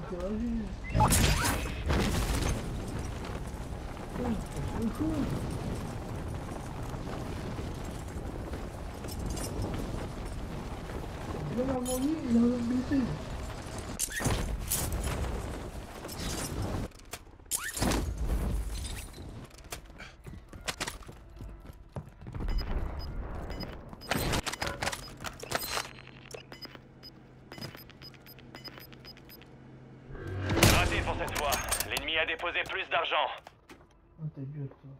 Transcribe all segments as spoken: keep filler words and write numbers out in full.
interagir. Oh, c'est trop cool. Bien avant lui, il a un blessé. Raté pour cette fois. L'ennemi a déposé plus d'argent. Oh, t'es vieux, toi.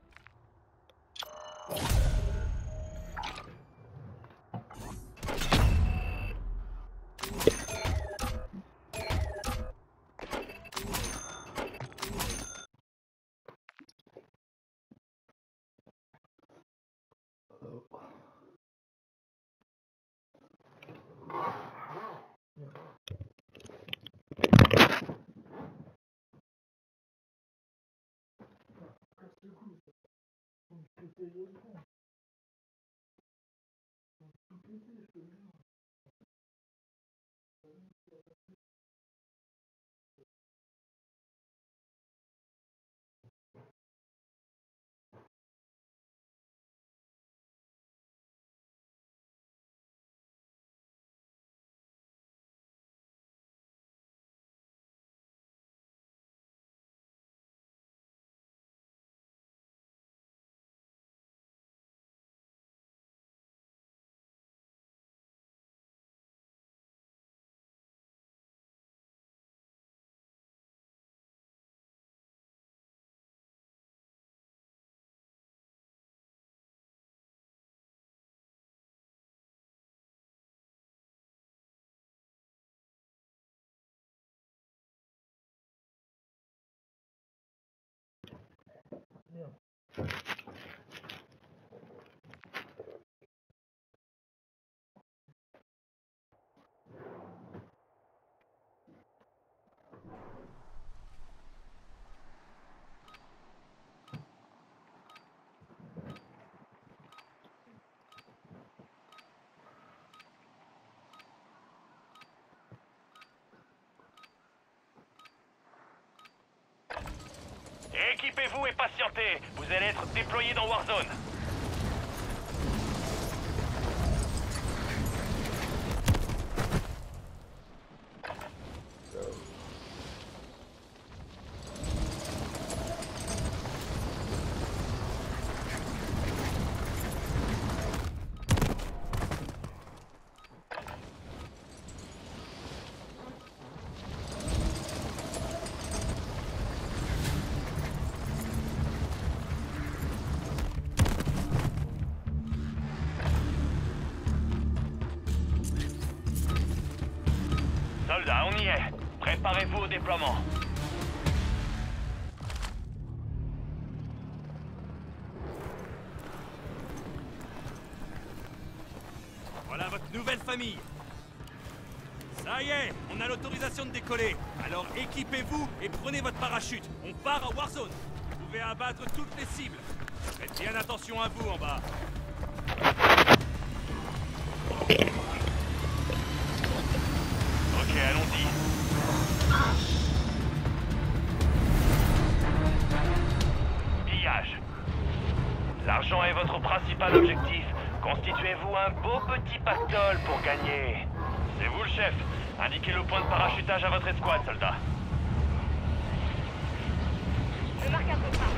Équipez-vous et patientez. Vous allez être déployés dans Warzone. Soldats, on y est. Préparez-vous au déploiement. Voilà votre nouvelle famille. Ça y est, on a l'autorisation de décoller. Alors équipez-vous et prenez votre parachute. On part à Warzone. Vous pouvez abattre toutes les cibles. Faites bien attention à vous en bas. Ok, allons-y. Pillage. L'argent est votre principal objectif. Constituez-vous un beau petit pactole pour gagner. C'est vous le chef. Indiquez le point de parachutage à votre escouade, soldat. Je marque un peu ça.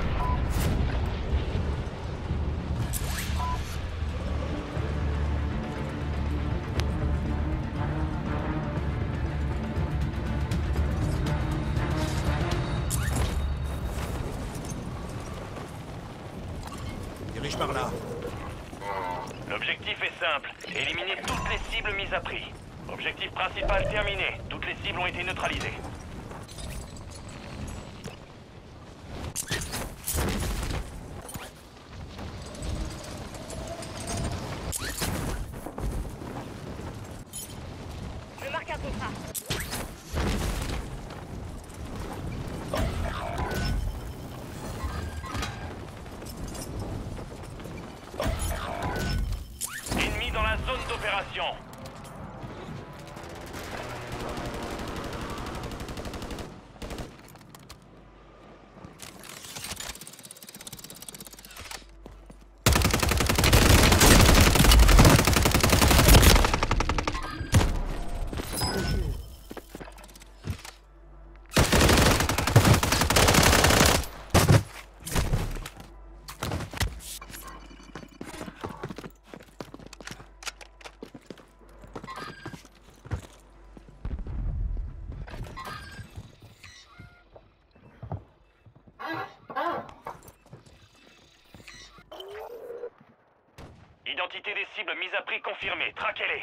Dirige par là. L'objectif est simple. Éliminer toutes les cibles mises à prix. Objectif principal terminé. Toutes les cibles ont été neutralisées. Je marque un peu ça. Ennemi dans la zone d'opération. Identité des cibles mises à prix confirmée. Traquez-les.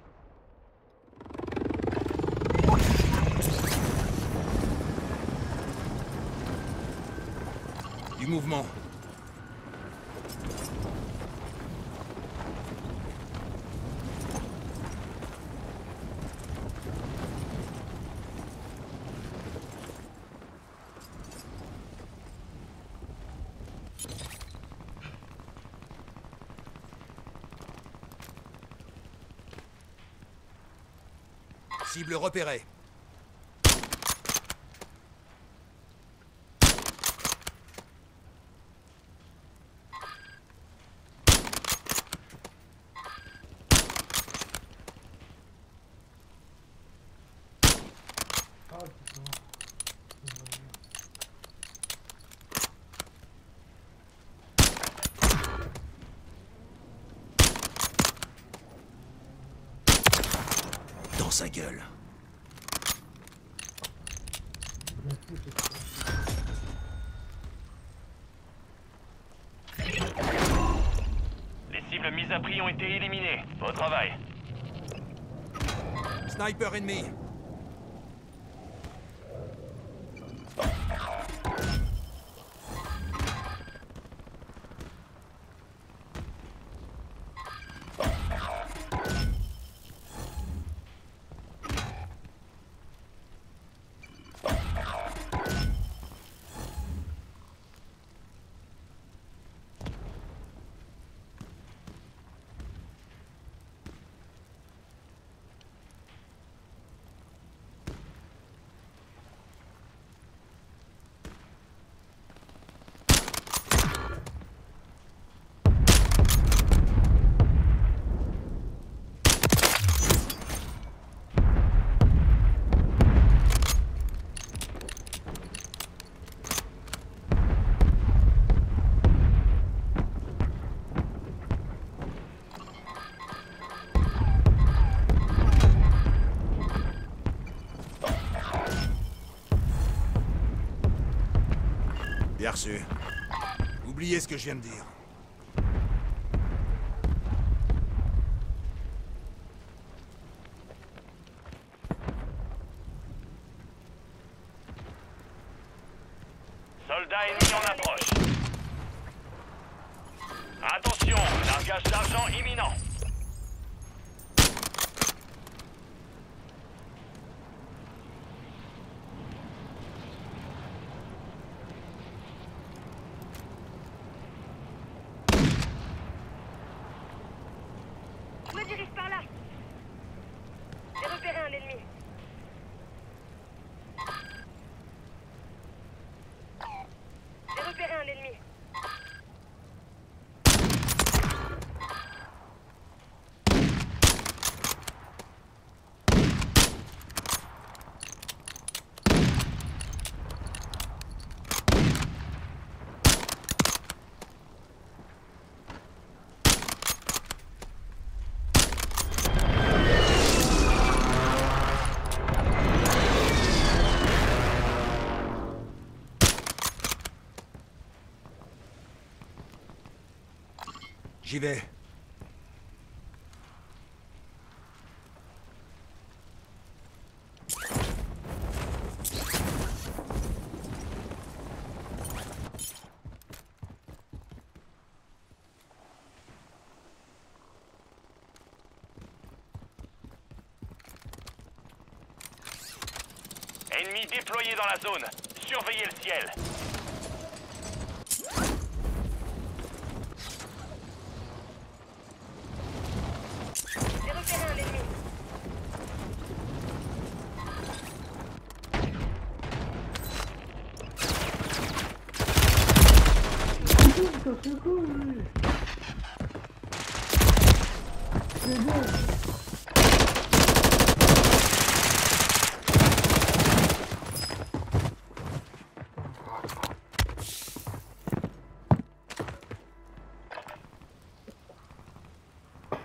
Du mouvement. Cible repérée. Ah putain. Dans sa gueule. Les cibles mises à prix ont été éliminées. Au travail. Sniper ennemi. Bien reçu. Oubliez ce que je viens de dire. Soldats ennemis en approche. Attention, largage d'argent imminent. Je me dirige par là. J'ai repéré un ennemi. J'ai repéré un ennemi. J'y vais. Ennemis déployés dans la zone. Surveillez le ciel. J'ai repéré un ennemi. Putain, c'est cool, lui. C'est bon.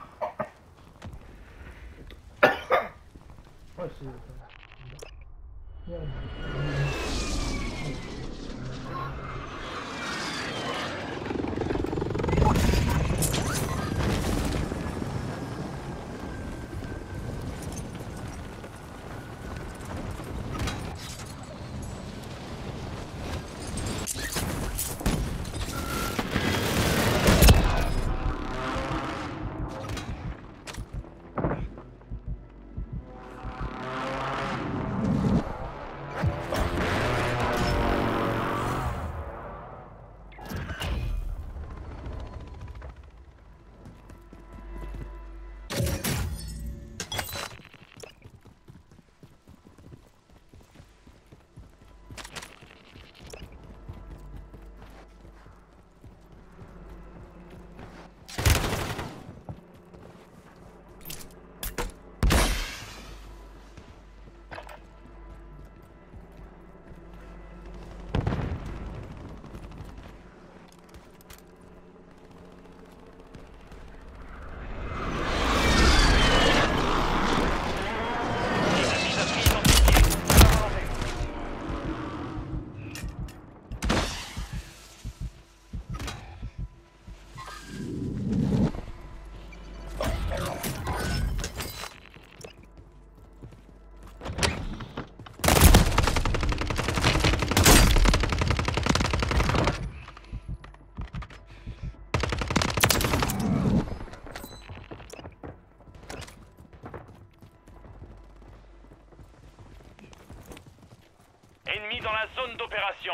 Ah, c'est... Ennemi dans la zone d'opération.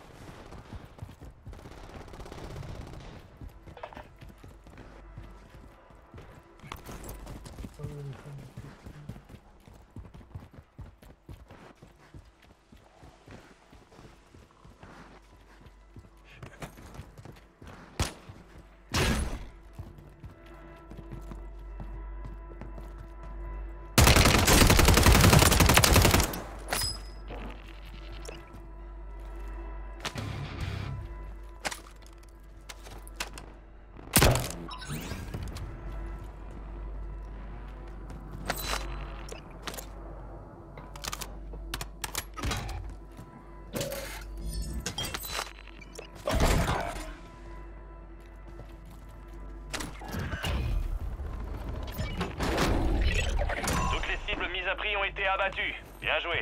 Les abris ont été abattus. Bien joué.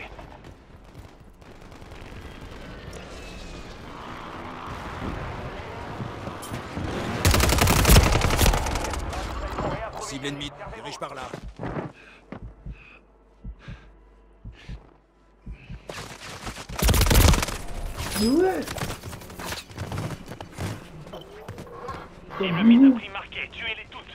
Cible ennemie, dirige par là. Ouais. Cible mise à prix marquée. Tuez-les toutes.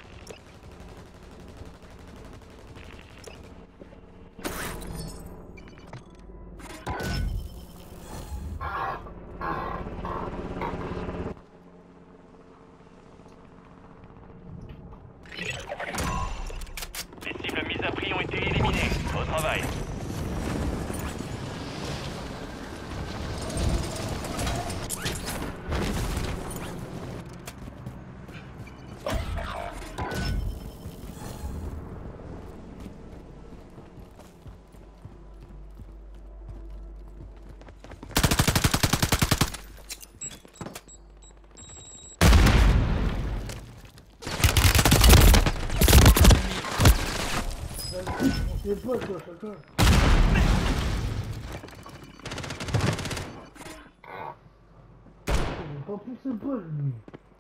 Les cibles mises à prix ont été éliminées. Au travail. C'est pas toi, chacun. Il n'est pas plus sympa, lui.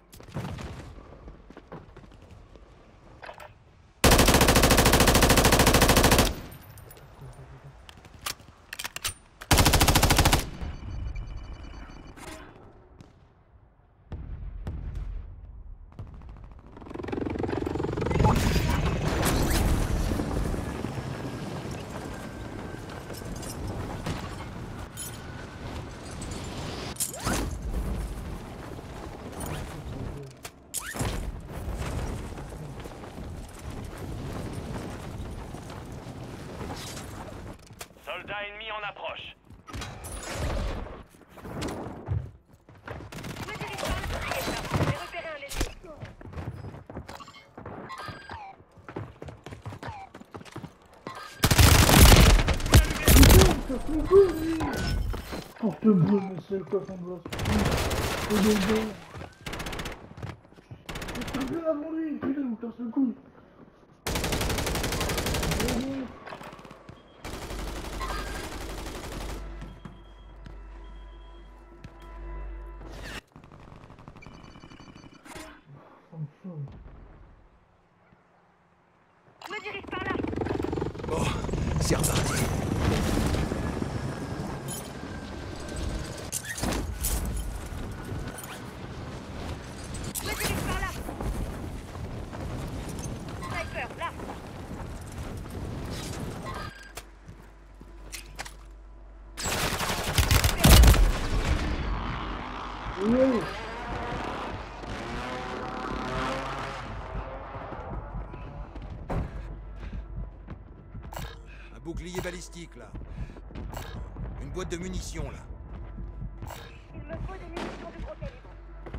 Soldat ennemi en approche. Ne dirige pas le navigateur. J'ai repéré un ennemi. Putain, casse le cou, lui. Oh, je te brûle, mais c'est quoi son boss? C'est des gars. Je te brûle avant lui, putain, il me casse le cou. Je me dirige par là. Bon, c'est reparti. Je me dirige par là. Sniper, là. Oui. Un bouclier balistique, là. Une boîte de munitions, là. Il me faut des munitions de gros calibre.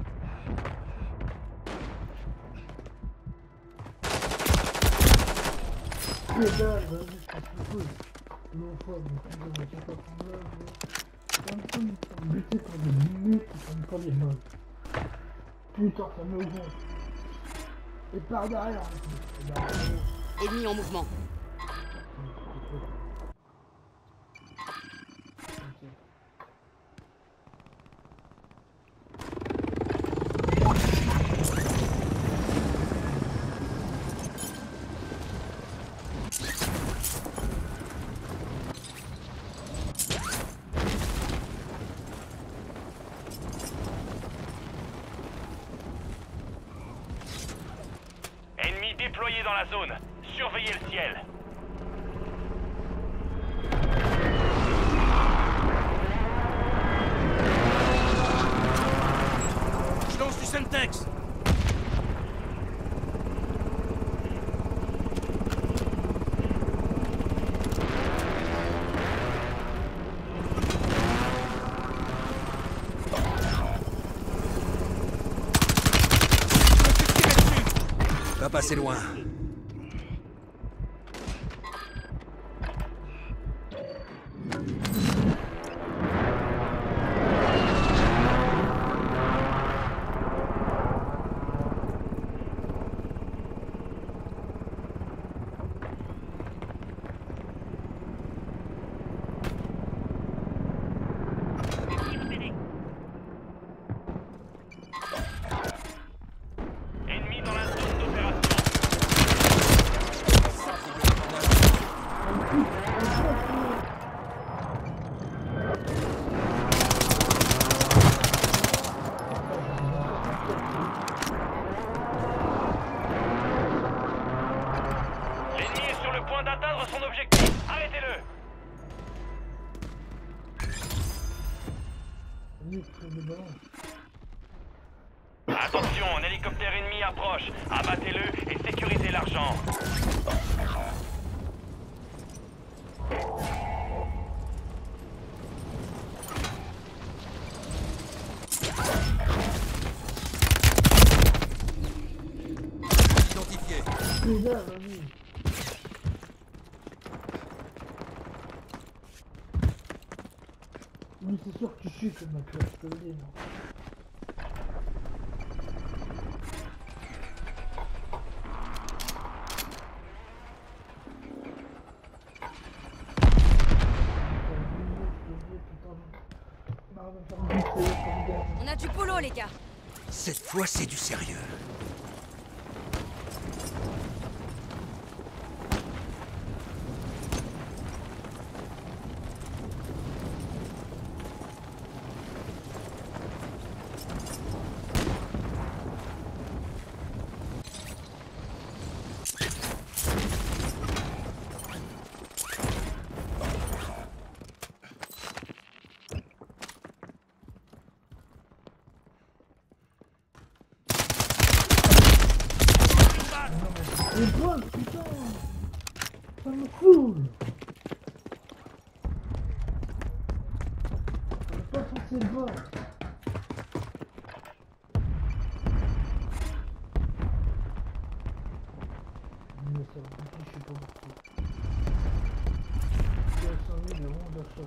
Que dalle, vas-y, je casse le cou. L'eau folle, mais putain, mais c'est pas ton lave, là. Un peu, ils sont butés par des minutes, ils sont pas les modes. Putain, ça me ouvre. Et par derrière, et derrière. Ennemi en mouvement. Ennemis déployés dans la zone. Surveillez le ciel. Je lance du Semtex. Va passer loin. Ennemis dans la zone d'opération. L'ennemi est sur le point d'atteindre son objectif. Arrêtez-le. Oui, très de ballon. Attention, un hélicoptère ennemi approche. Abattez-le et sécurisez l'argent. Identifié. Que dalle, vas-y. Oui, c'est sûr que tu chutes, mec, là, je te le dis, moi. On a du boulot, les gars. Cette fois, c'est du sérieux. Les boss, putain! Ça me saoule! On est pas censé le voir! Mais ça va, je sais pas pourquoi. cent mille euros d'achat.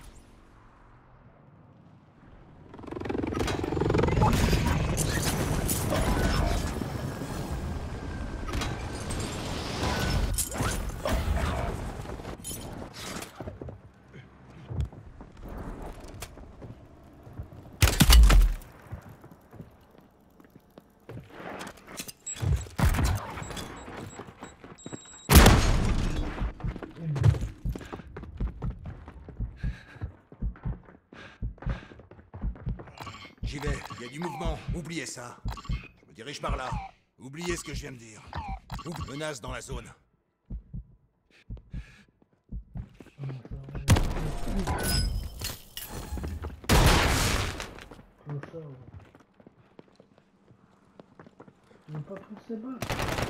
J'y vais, il y a du mouvement, oubliez ça. Je me dirige par là. Oubliez ce que je viens de dire. Oublie, menace dans la zone. Ils n'ont pas pris ces balles.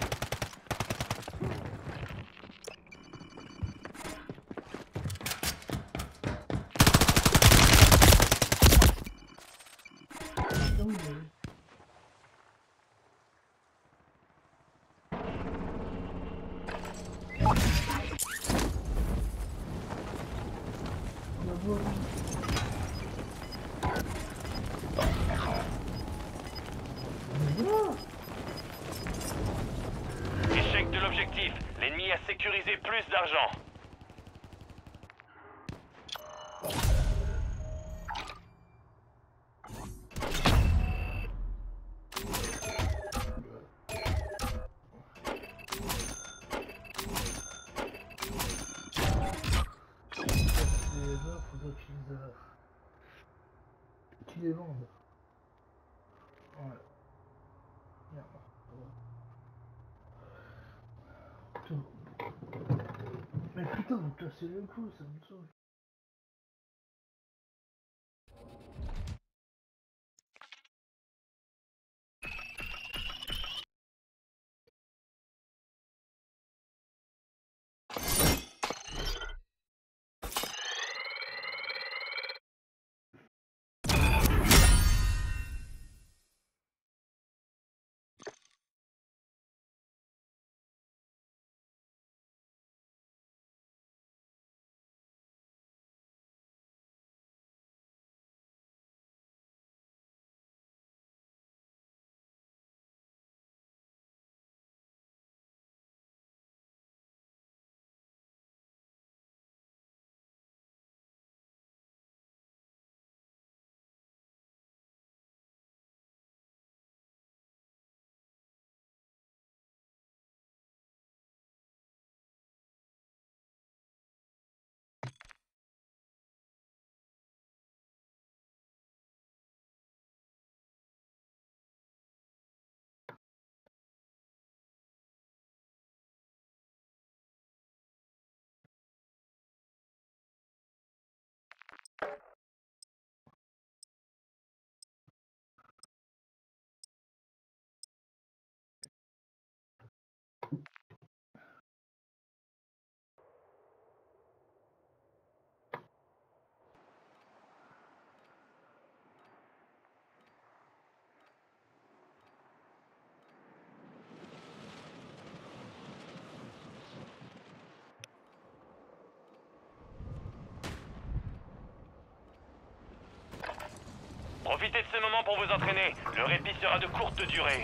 Échec de l'objectif. L'ennemi a sécurisé plus d'argent. Qui les vendent. Ouais. Merde. Putain. Mais putain, vous cassez le cou, ça me saoule. Profitez de ce moment pour vous entraîner. Le répit sera de courte durée.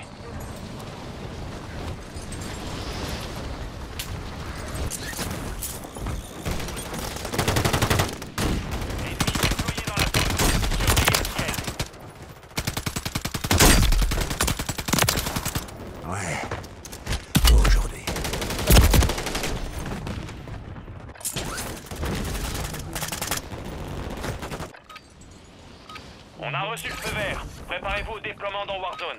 Ennemis déployés dans la zone. Surveillez le ciel. Ouais. Aujourd'hui. On a reçu le feu vert. Préparez-vous au déploiement dans Warzone.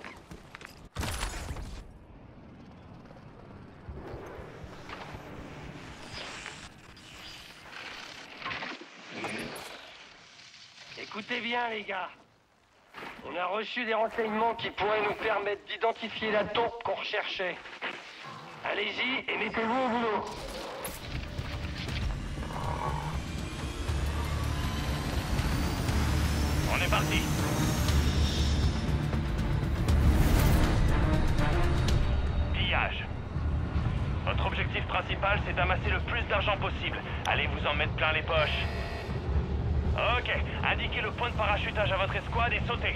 Écoutez bien, les gars. On a reçu des renseignements qui pourraient nous permettre d'identifier la taupe qu'on recherchait. Allez-y et mettez-vous au boulot. On est parti. Pillage. Votre objectif principal, c'est d'amasser le plus d'argent possible. Allez vous en mettre plein les poches. Ok, indiquez le point de parachutage à votre escouade et sautez.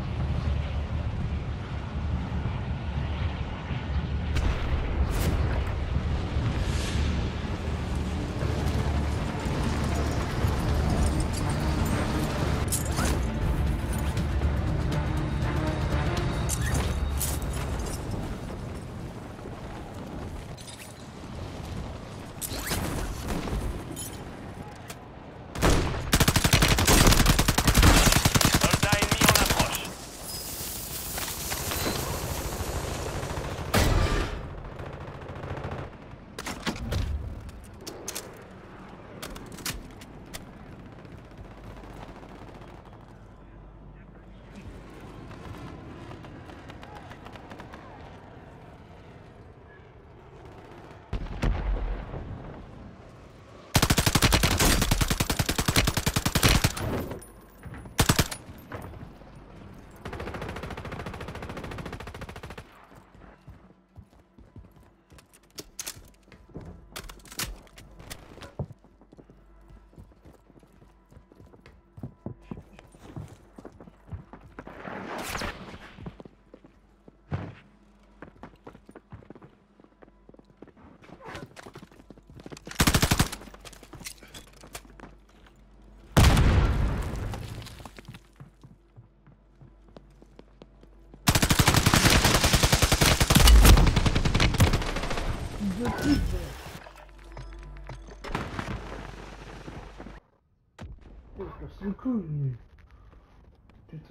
C'est cool, mais... Putain.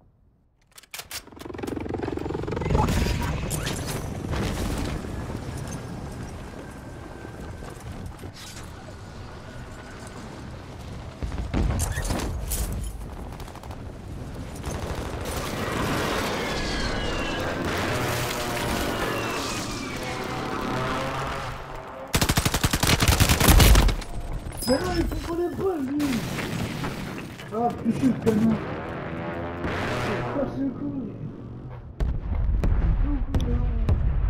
Mais non, il comprenait pas, lui. Ah, putain, le canon. C'est pas si cool. C'est tout cool, là.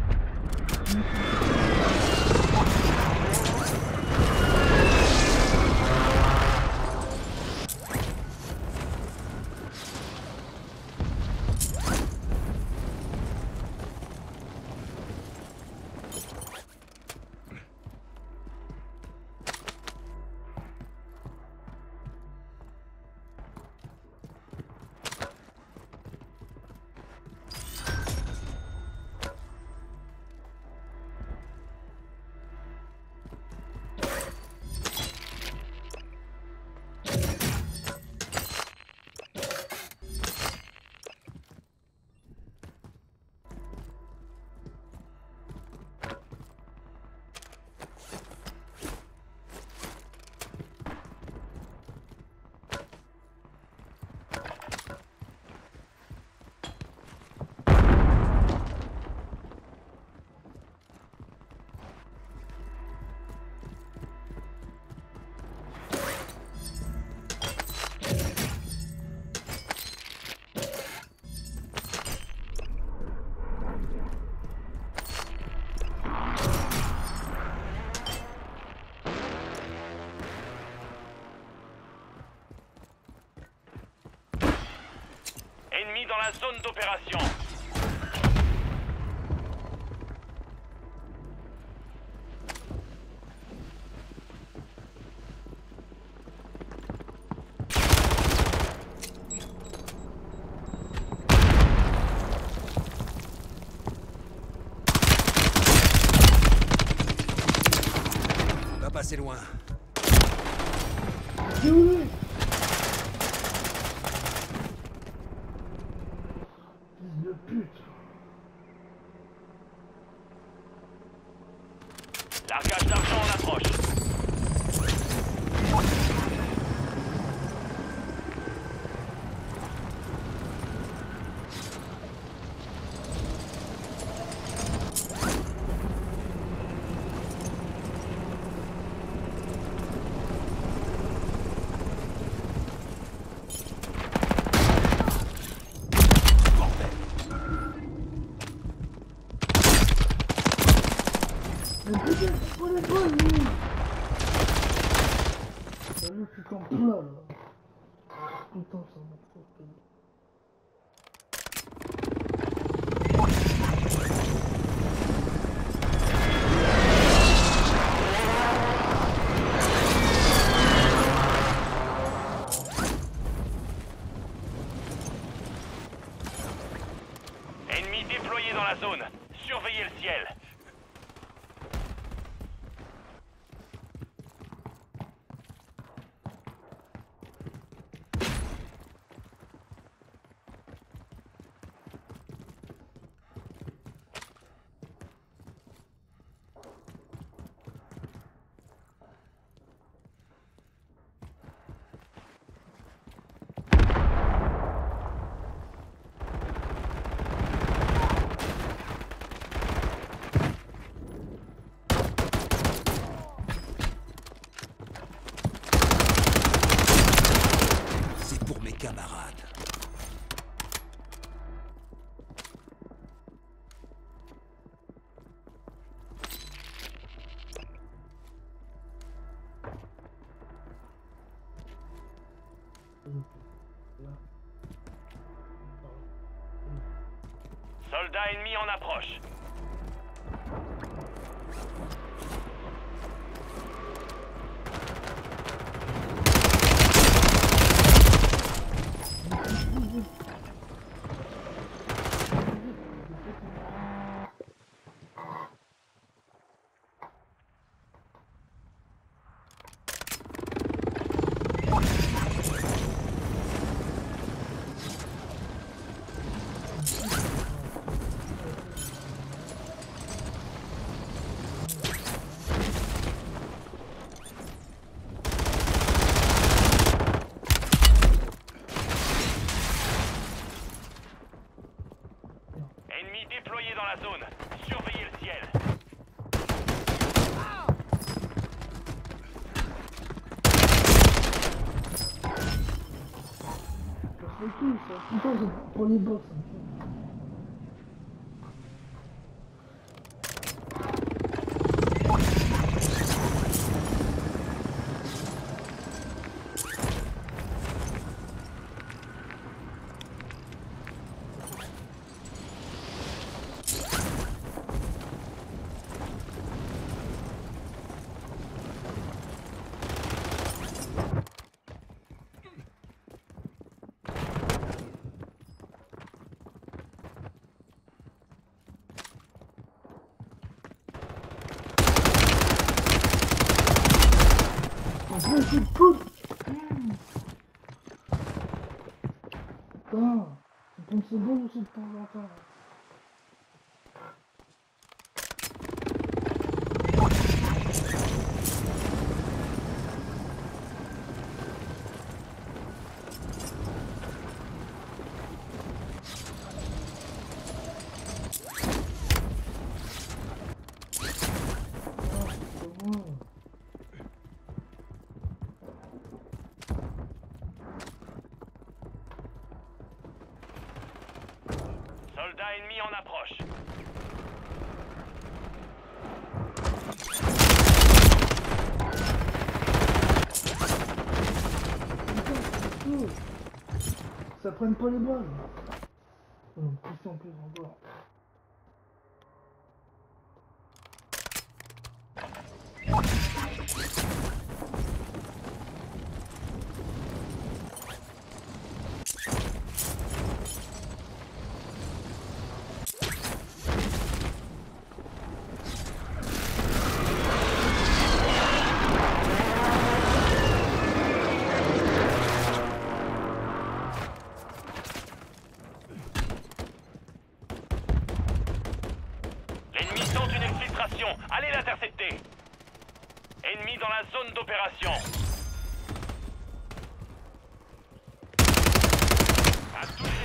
Ennemi dans la zone d'opération. Va passer loin. Oui. De pute. Largage d'argent en approche. T'as vu, tu camp là, là. Putain, ça m'a trop fait. Ennemis déployés dans la zone. Surveillez le ciel. Camarades. Soldats ennemis en approche. Ennemis déployés dans la zone. Surveillez le ciel. Ça fait tout, ça. Putain, c'est pour les boss, ça me fait. Oh, c'est cool. Mmh. Putain, c'est comme c'est bon aussi de temps en temps. Soldats ennemis en approche. Ça prenne pas les balles. Oh, plus en plus encore. L'ennemi tente une exfiltration. Allez l'intercepter. Ennemi dans la zone d'opération. À tous les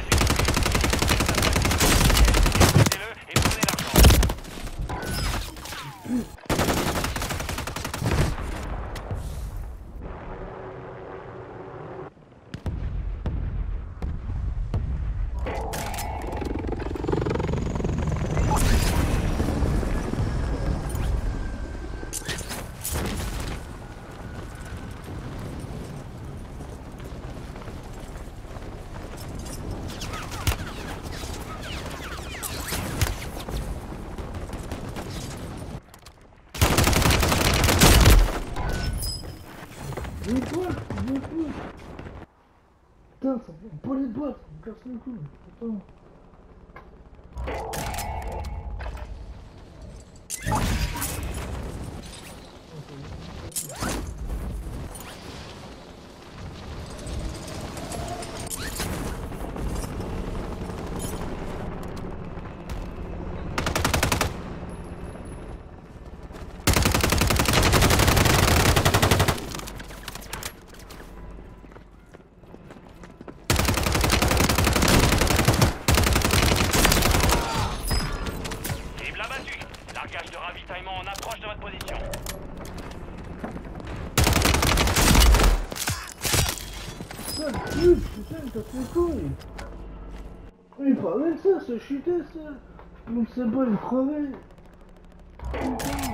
effectifs, aidez-le et prenez l'argent. je veux plus. Putain, ça me fait pas les boîtes, ça me casse les couilles. Attends. En approche de votre position. Putain, pute, putain, il casse les couilles. Il parlait de ça, se chuter, ça. Donc c'est pas une crevée. Putain.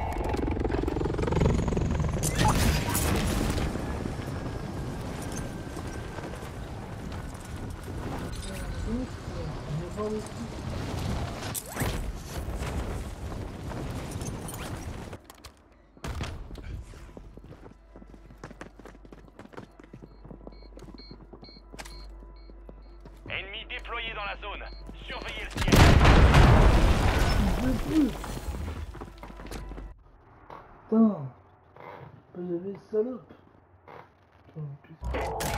Ennemi déployé dans la zone. Surveillez le ciel. Putain. Pas j'avais salope. Putain, putain.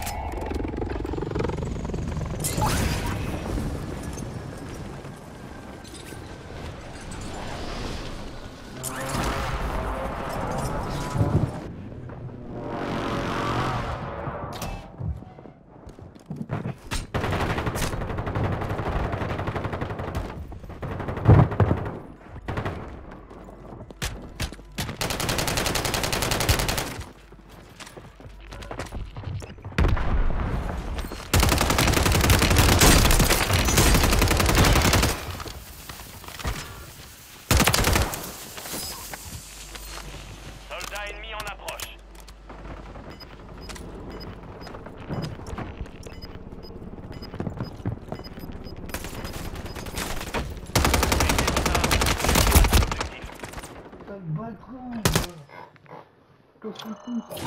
Soldat ennemi en approche. Putain, le bâtard. Casse les couilles, ça.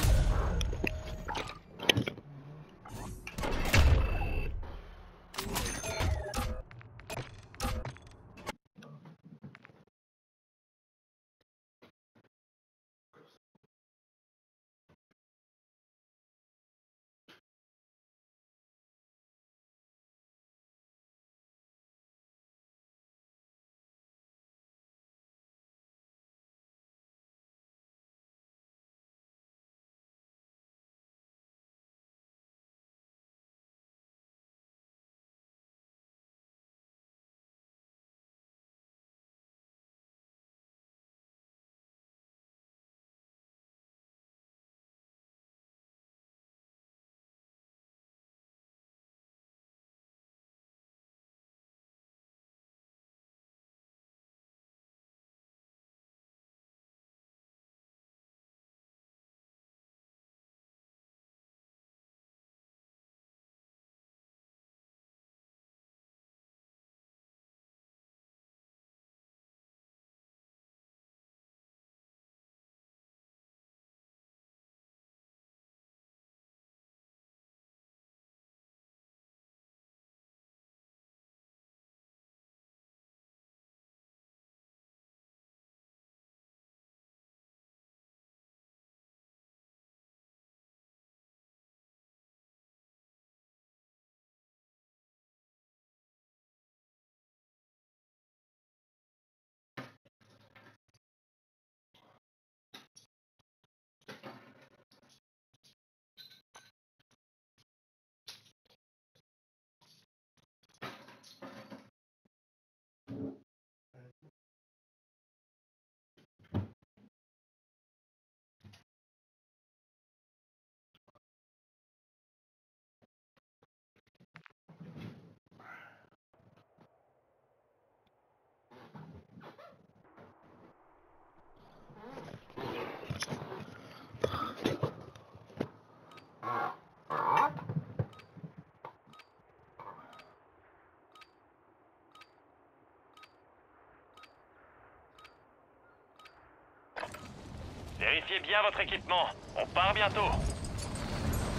Vérifiez bien votre équipement. On part bientôt.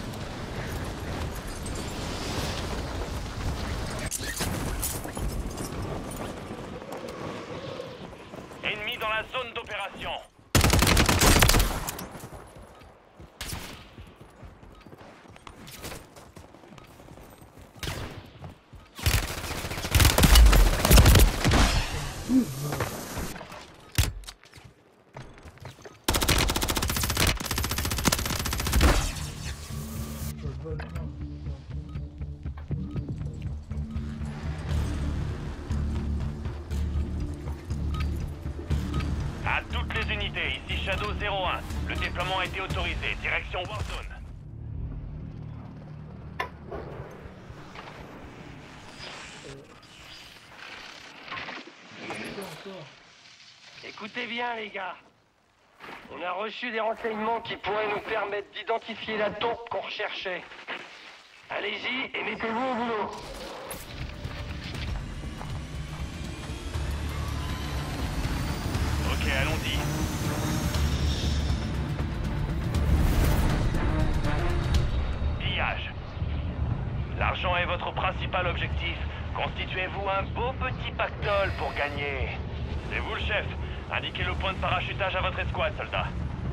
bah non. À toutes les unités, ici Shadow zéro un. Le déploiement a été autorisé. Direction Warzone. Écoutez bien, les gars. On a reçu des renseignements qui pourraient nous permettre d'identifier la taupe qu'on recherchait. Allez-y et mettez-vous au boulot. Ok, allons-y. Pillage. L'argent est votre principal objectif. Constituez-vous un beau petit pactole pour gagner. C'est vous le chef. Indiquez le point de parachutage à votre escouade, soldat.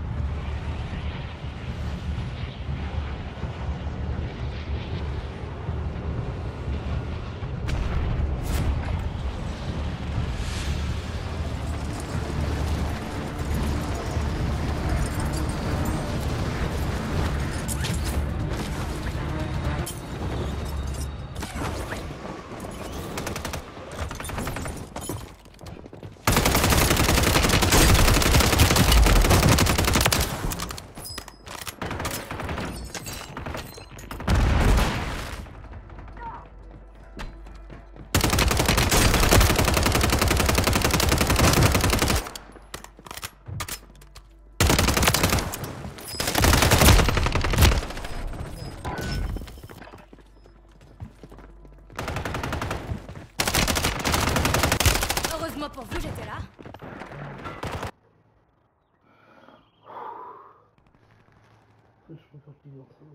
Heureusement pour vous, j'étais là. Je préfère toujours ça.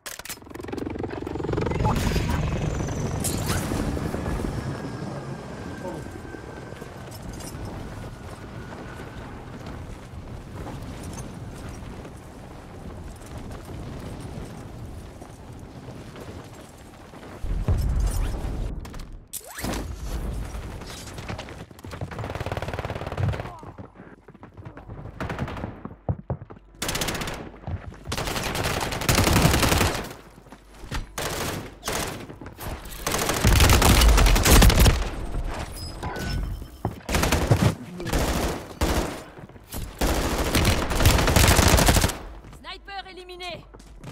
Sniper éliminé.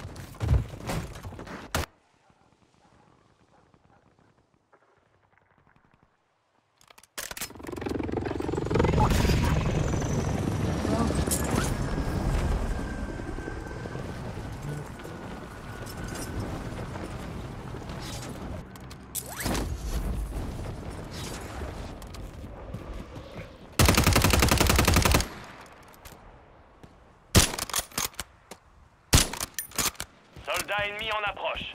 Soldat ennemi en approche.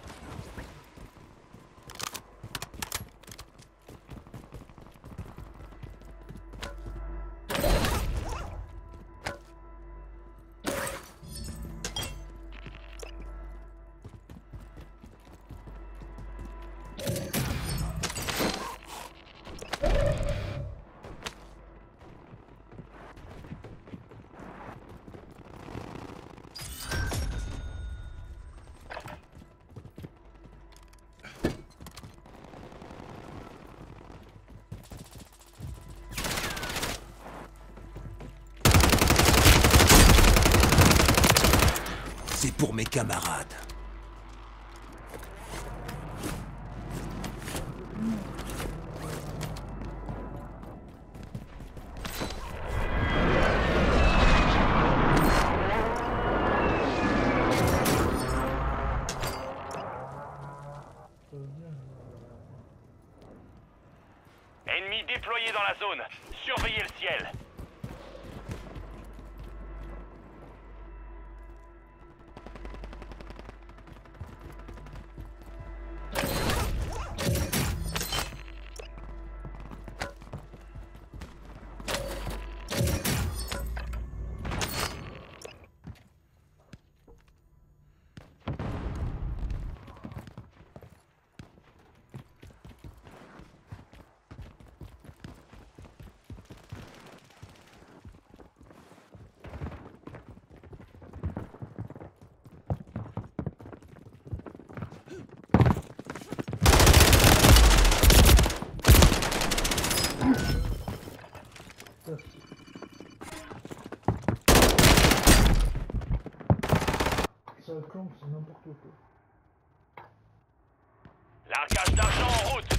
C'est pour mes camarades. Ennemi déployé dans la zone. Surveillez le ciel. n'importe quoi. Largage d'argent en route.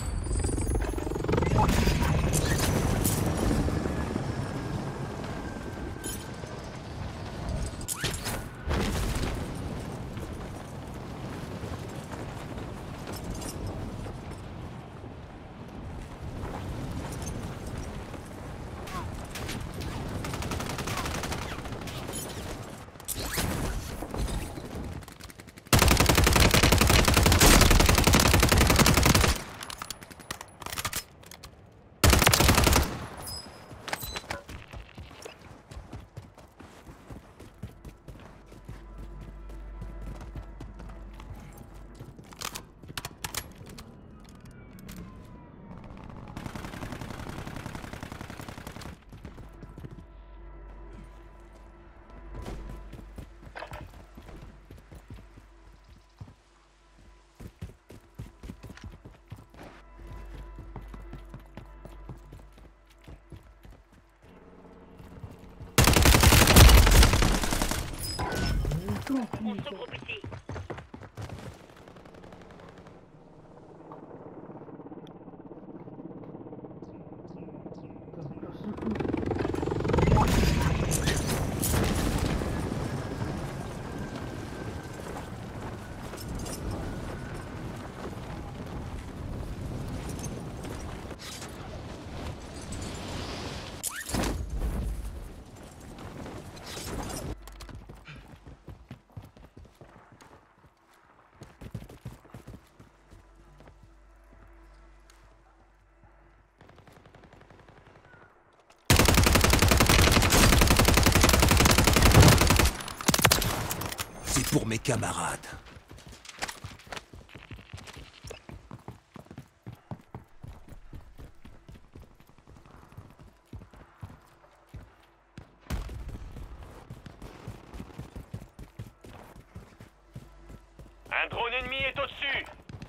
On se regroupe ici. C'est pour mes camarades. Un drone ennemi est au-dessus.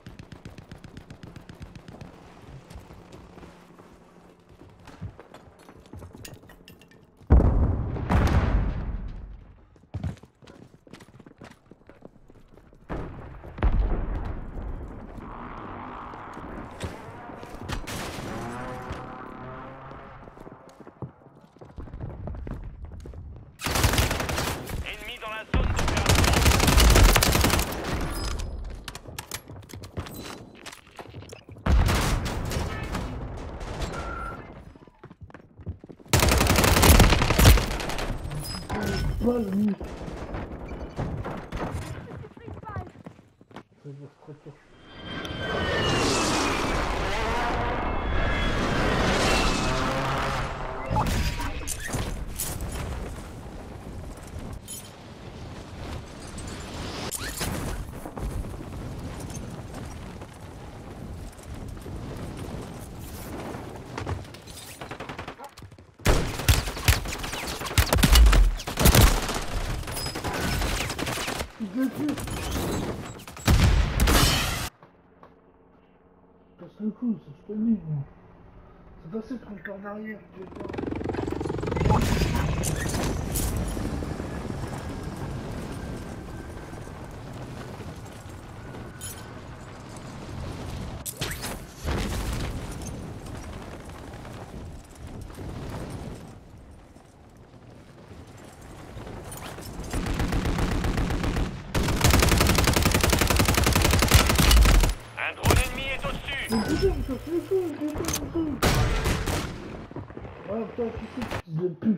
Ennemi dans la zone d'opération. Pas le mythe. C'est votre structure. Casse le cou, ça je te le dis, moi. C'est passé pour le corps d'arrière, tu veux pas. Un drone ennemi est au-dessus. Mais putain, ça casse le cou, putain, putain. Ah putain, tu sais, fils de pute.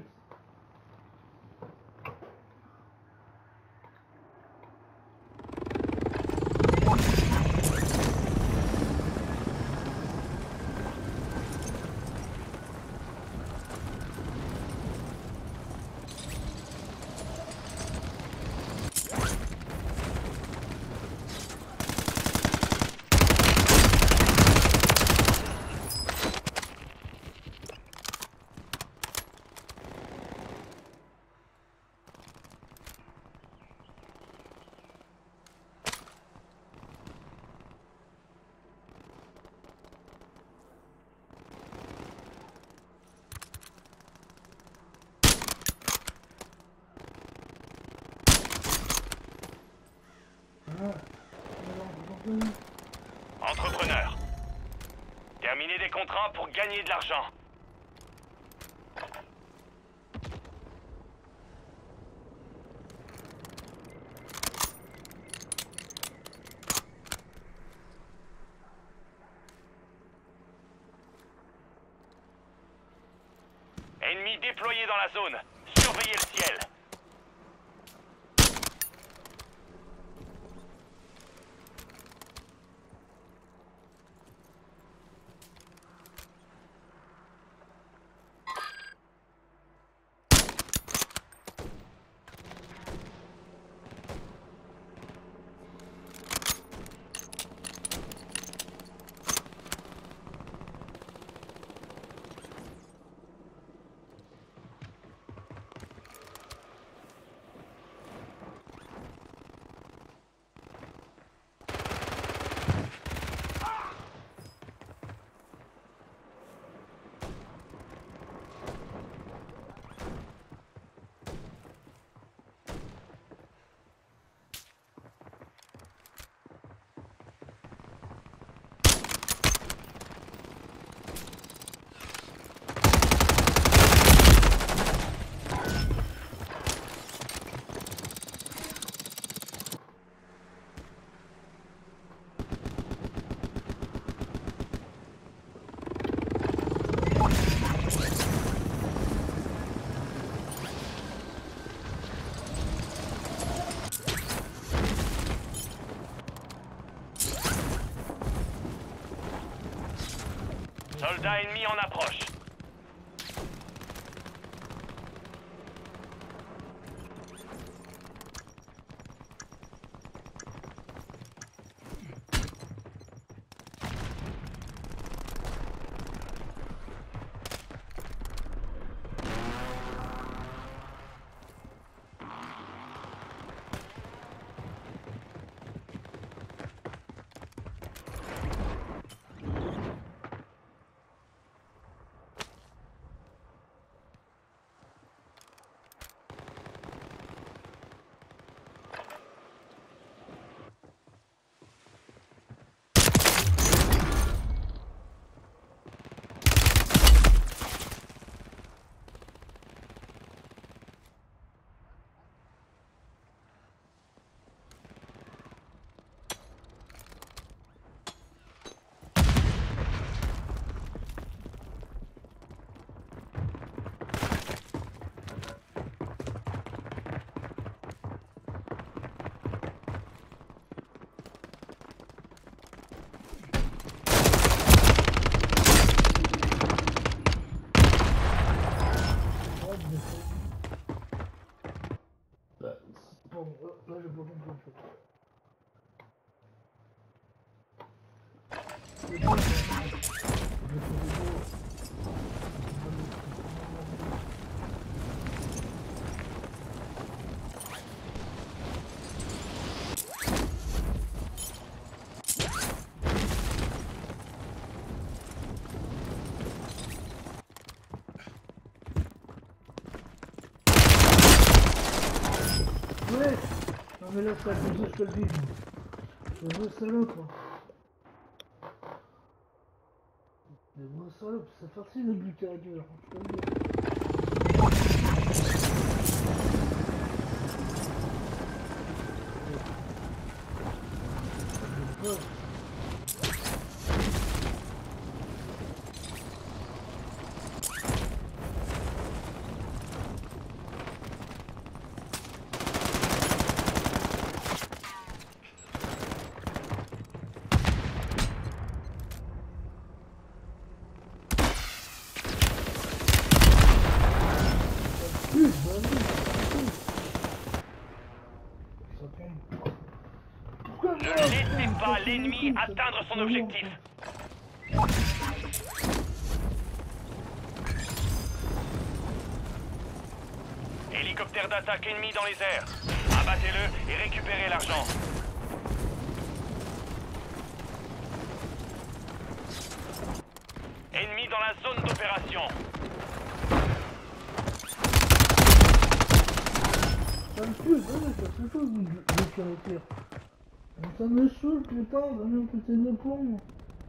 Entrepreneur. Terminez des contrats pour gagner de l'argent. Ennemis déployés dans la zone. Surveillez le ciel. Soldats ennemis en approche. Bon, là j'ai pas compris en fait. C'est bon, ouais. Non mais là ça c'est juste que le vide. C'est vrai salaud quoi. Mais gros salaud, c'est facile de buter à dur, je peux le dire. Ouais. Ne laissez pas l'ennemi atteindre son objectif. Hélicoptère d'attaque ennemi dans les airs. Abattez-le et récupérez l'argent. Ennemi dans la zone d'opération. Ça me tue, ouais, ça me tue, vous, vous tirez au tir. Mais ça me saoule, putain, donne un petit de plomb.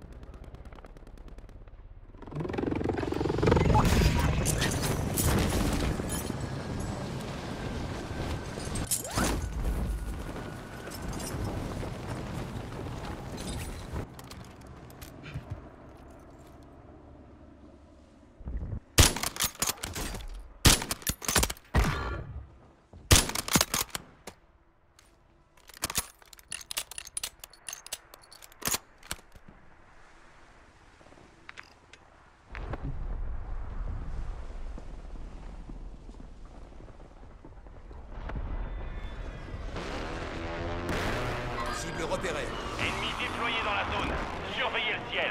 Cible repérée. Ennemi déployé dans la zone. Surveillez le ciel.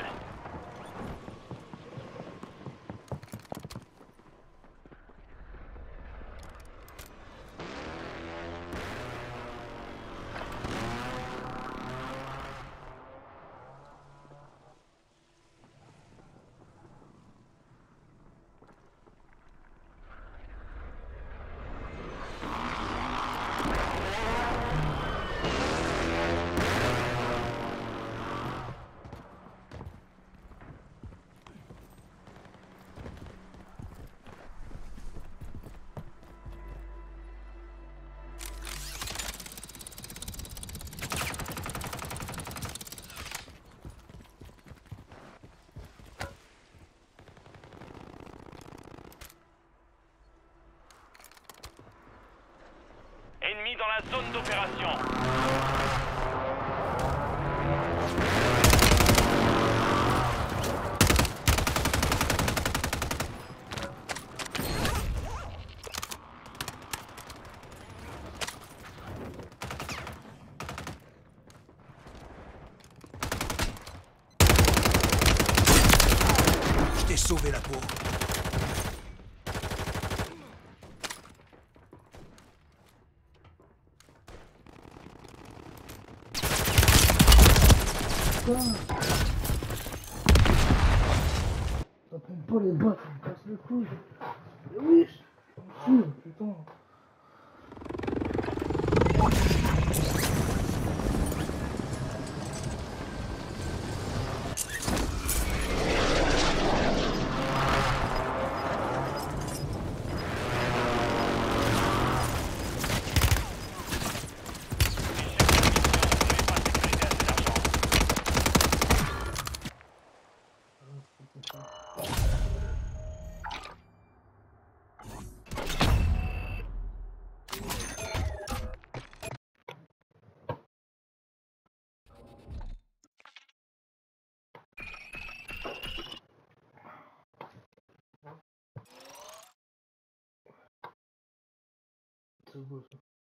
Ennemi dans la zone d'opération. Je t'ai sauvé la peau. Ça prend pas les bottes, ça me casse le couille. Mais oui, je m'en fous, putain. C'est beau ça.